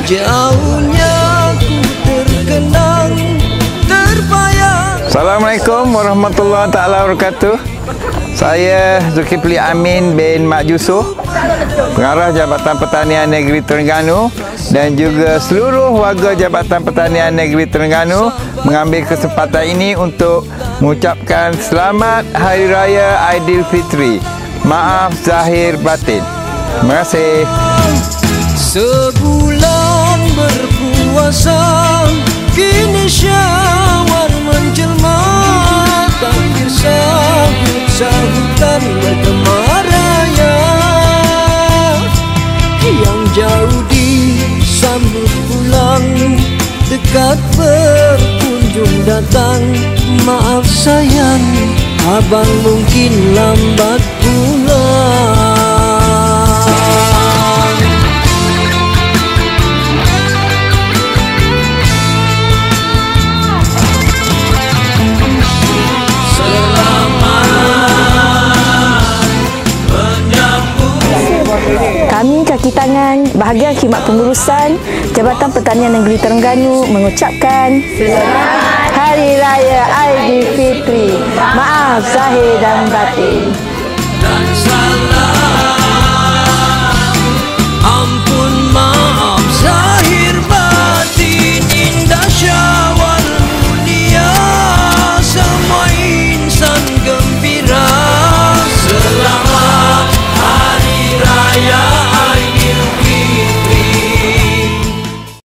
jauhnya ku terkenang, terbayang. Assalamualaikum warahmatullahi taala wabarakatuh. Saya Zulkifli Amin bin Mak Jusoh, Pengarah Jabatan Pertanian Negeri Terengganu, dan juga seluruh warga Jabatan Pertanian Negeri Terengganu mengambil kesempatan ini untuk mengucapkan selamat Hari Raya Aidilfitri. Maaf zahir batin. Terima kasih. Sebulan berpuasa, kini syawal menjelma, takbir sahut-sahutan bergema raya. Yang jauh disambut pulang, dekat berkunjung datang. Maaf sayang, abang mungkin lambat pulang. Kami kaki tangan bahagian khidmat pengurusan Jabatan Pertanian Negeri Terengganu mengucapkan Selamat Hari Raya Aidilfitri. Maaf zahir dan batin. Dan salam